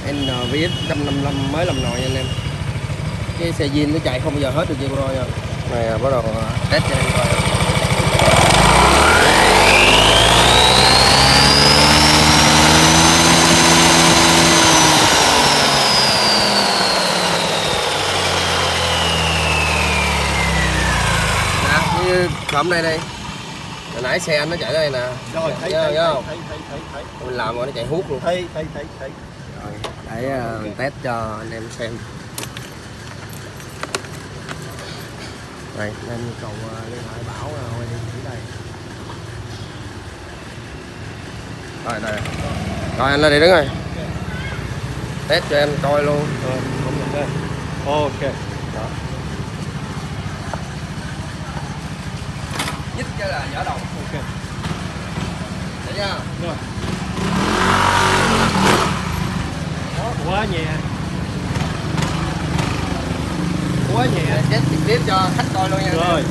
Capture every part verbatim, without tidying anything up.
en vê ích một năm năm mới làm nồi nha anh em. Cái xe zin nó chạy không bao giờ hết được chưa rồi nha. Này bắt đầu test cho anh em coi. Như cụm đây đây. Hồi nãy xe anh nó chạy đây nè. Rồi thấy thấy, thấy, thấy, thấy, thấy, thấy. Mình làm rồi nó chạy hút luôn. Thấy thấy thấy thấy. Rồi, để uh, mình test cho anh em xem. Đây, nên nhu cầu uh, liên hệ Bảo uh, địa chỉ đây. Rồi đây. Rồi anh lên đây đứng rồi. Test cho em coi luôn. Rồi, không nhận đây. Ok. Đó. Nhích cái là dở đầu. Ok. Được chưa? Rồi. Đó, quá nhẹ. Quá nhẹ. Test trực tiếp cho khách coi luôn nha. Rồi.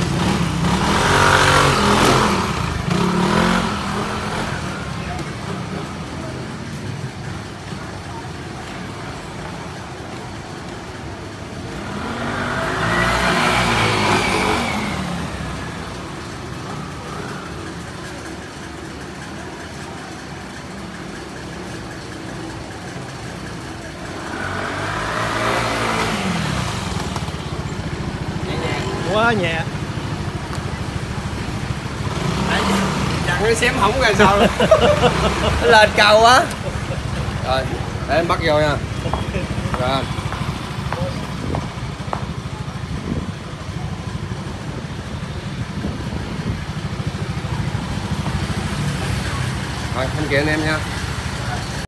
Quá nhẹ. Chẳng cái xém hỏng rồi sao. Nó lên cao quá. Rồi, để em bắt vô nha. Rồi. Rồi, anh kiện anh em nha.